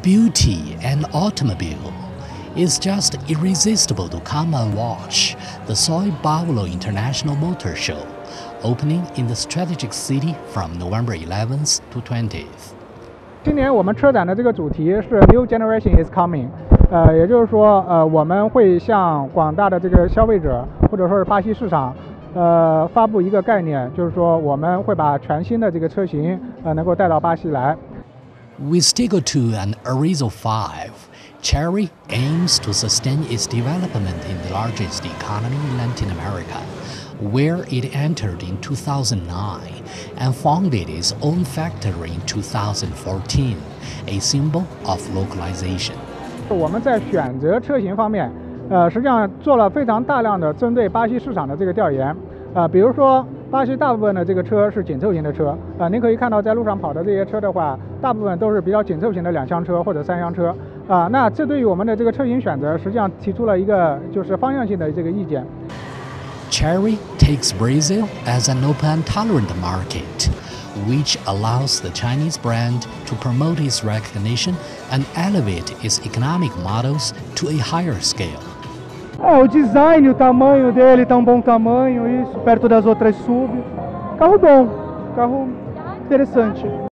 beauty and automobile, it's just irresistible to come and watch the Sao Paulo International Motor Show, opening in the strategic city from November 11th to 20th. 今年我们车展的这个主题是 New Generation is Coming， 也就是说，我们会向广大的这个消费者或者说是巴西市场，发布一个概念，就是说我们会把全新的这个车型，能够带到巴西来。 With Tiggo 2 and Arrizo 5, Chery aims to sustain its development in the largest economy in Latin America, where it entered in 2009 and founded its own factory in 2014, a symbol of localization. 我们在选择车型方面，实际上做了非常大量的针对巴西市场的这个调研，比如说巴西大部分的这个车是紧凑型的车，您可以看到在路上跑的这些车的话，大部分都是比较紧凑型的2厢车或者3厢车，那这对于我们的这个车型选择，实际上提出了一个就是方向性的这个意见。 Chery takes Brazil as an open and tolerant market, which allows the Chinese brand to promote its recognition and elevate its economic models to a higher scale. O design, o tamanho dele tá um bom tamanho, isso, perto das outras sub. Carro bom, carro interessante.